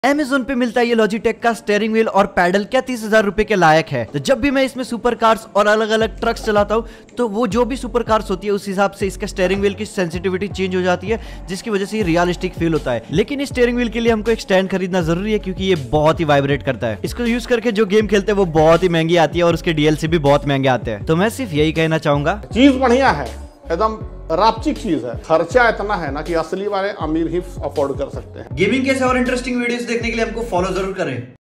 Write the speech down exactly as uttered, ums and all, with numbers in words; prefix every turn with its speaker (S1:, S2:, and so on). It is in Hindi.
S1: Amazon पे मिलता है ये लॉजिटेक का स्टेयरिंग व्हील और पैडल, क्या तीस हजार रुपए के लायक है। तो जब भी मैं इसमें सुपर कार्स और अलग अलग ट्रक्स चलाता हूँ तो वो जो भी सुपर कार्स होती है उस हिसाब से इसका स्टेयरिंग व्हील की सेंसिटिविटी चेंज हो जाती है, जिसकी वजह से ये रियलिस्टिक फील होता है। लेकिन इस स्टेयरिंग व्हील के लिए हमको एक स्टैंड खरीदना जरूरी है क्योंकि ये बहुत ही वाइब्रेट करता है। इसको यूज करके जो गेम खेलते हैं वो बहुत ही महंगी आती है और उसके डीएलसी भी बहुत महंगे आते हैं। तो मैं सिर्फ यही कहना चाहूंगा,
S2: चीज बढ़िया है, एकदम रापचिक चीज है। खर्चा इतना है ना कि असली वाले अमीर ही अफोर्ड कर सकते हैं।
S1: गेमिंग के और इंटरेस्टिंग वीडियोस देखने के लिए हमको फॉलो जरूर करें।